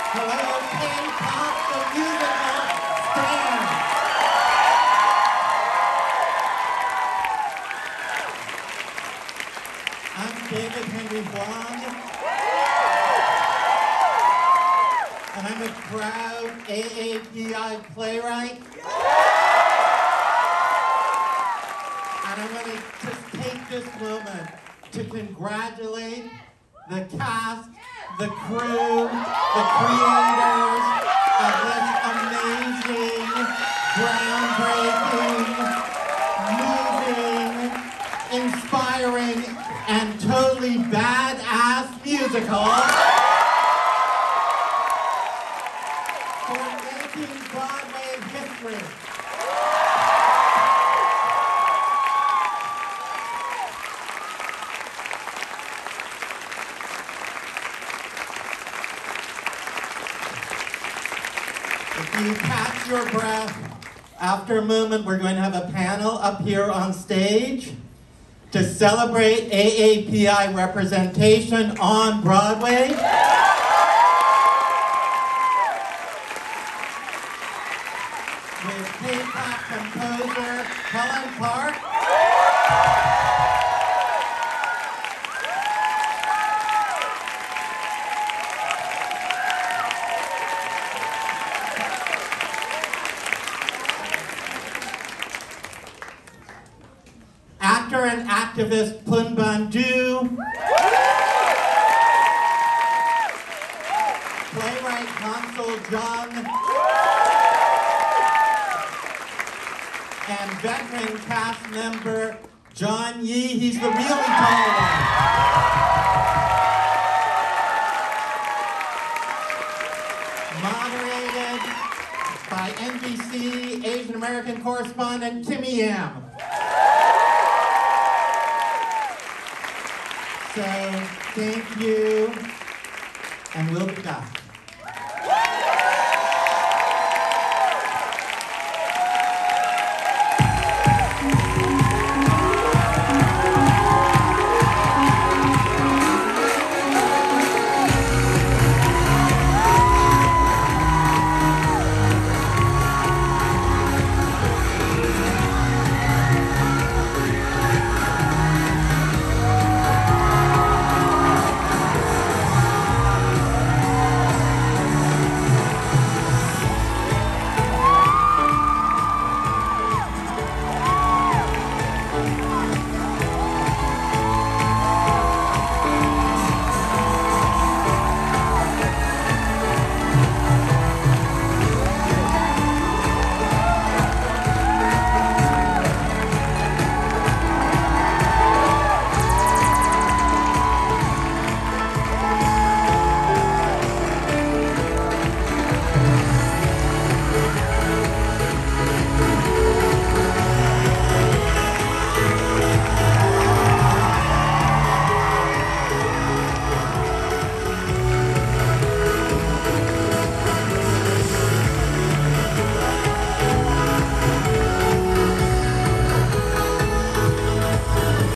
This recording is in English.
Hello, Kpop the Musical fans. I'm David Henry Huang, and I'm a proud AAPI playwright. And I'm going to just take this moment to congratulate the cast, the crew, the creators of this amazing, groundbreaking, moving, inspiring, and totally badass musical for making Broadway history. If you catch your breath, after a moment, we're going to have a panel up here on stage to celebrate AAPI representation on Broadway. With K-pop composer Helen Park. Actor and activist Pun Bandu, playwright Hansel Jung, and veteran cast member John Yee. He's the really tall one. Moderated by NBC Asian American correspondent Kimmy Yam. So, thank you, and we'll be back.